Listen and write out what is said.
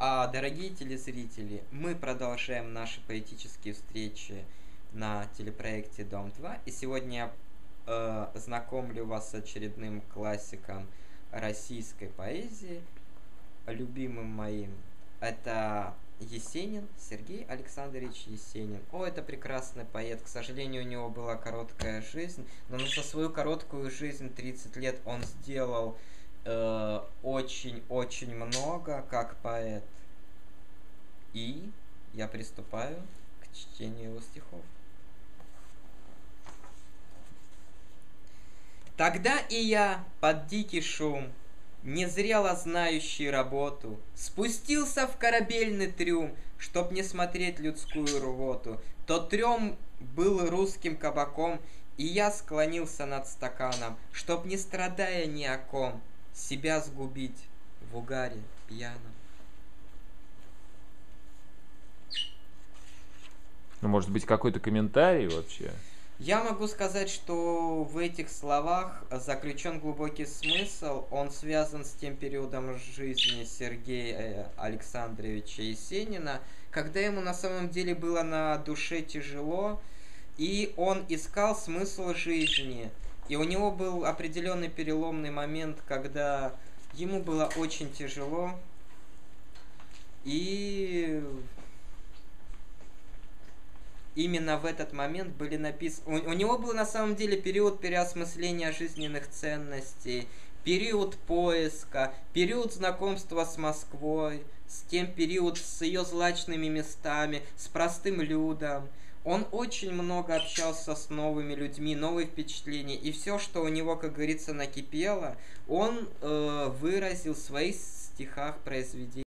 Дорогие телезрители, мы продолжаем наши поэтические встречи на телепроекте «Дом-2». И сегодня я знакомлю вас с очередным классиком российской поэзии, любимым моим. Это Есенин, Сергей Александрович Есенин. Это прекрасный поэт. К сожалению, у него была короткая жизнь, но за свою короткую жизнь, 30 лет, он сделал очень-очень много как поэт. И я приступаю к чтению его стихов. Тогда и я под дикий шум, незрело знающий работу, спустился в корабельный трюм, чтоб не смотреть людскую рвоту. Тот трюм был русским кабаком, и я склонился над стаканом, чтоб, не страдая ни о ком, себя сгубить в угаре пьяном. Ну, может быть, какой-то комментарий вообще? Я могу сказать, что в этих словах заключен глубокий смысл. Он связан с тем периодом жизни Сергея Александровича Есенина, когда ему на самом деле было на душе тяжело, и он искал смысл жизни. И у него был определенный переломный момент, когда ему было очень тяжело, и именно в этот момент были написаны... У него был на самом деле период переосмысления жизненных ценностей, период поиска, период знакомства с Москвой, период с ее злачными местами, с простым людом. Он очень много общался с новыми людьми, новые впечатления, и все, что у него, как говорится, накипело, он выразил в своих стихах, произведениях.